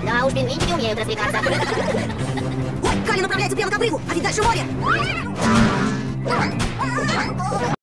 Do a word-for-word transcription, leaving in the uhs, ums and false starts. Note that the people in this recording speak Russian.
Да уж, пингвинчики умеют развлекаться. Ой, Кали направляется прямо к обрыву, а ведь дальше море.